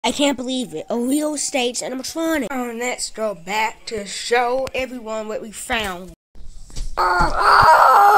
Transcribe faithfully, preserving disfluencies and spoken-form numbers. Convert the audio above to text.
I can't believe it. A real estate animatronic. Oh, let's go back to show everyone what we found. Oh, oh!